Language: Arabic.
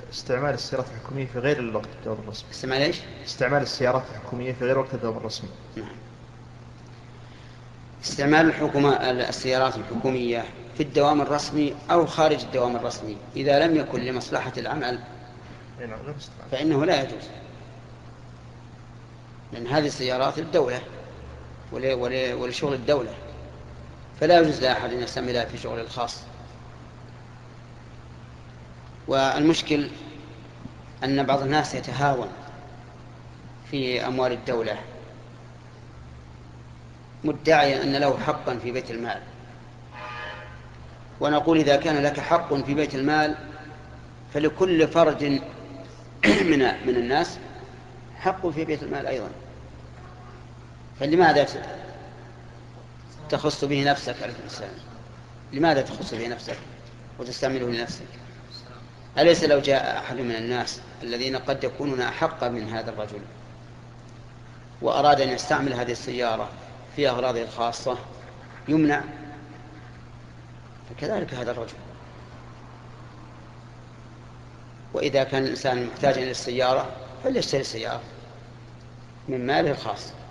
استعمال السيارات الحكومية في غير الوقت الدوام الرسمي. استعمال إيش؟ استعمال السيارات الحكومية في غير وقت الدوام الرسمي. نعم. استعمال السيارات الحكومية في الدوام الرسمي أو خارج الدوام الرسمي إذا لم يكن لمصلحة العمل نعم غير استعمال. فإنه لا يجوز، لأن هذه السيارات للدولة ولشغل الدولة، فلا يجوز لأحد أن يستعملها في شغل الخاص. والمشكل أن بعض الناس يتهاون في أموال الدولة مدعيا أن له حقا في بيت المال، ونقول إذا كان لك حق في بيت المال فلكل فرد من الناس حق في بيت المال أيضا، فلماذا تخص به نفسك عليه السلام؟ لماذا تخص به نفسك وتستعمله لنفسك؟ أليس لو جاء أحد من الناس الذين قد يكونون أحق من هذا الرجل وأراد أن يستعمل هذه السيارة في أغراضه الخاصة يمنع؟ فكذلك هذا الرجل. وإذا كان الإنسان محتاجا إلى السيارة فليشتري السيارة من ماله الخاص.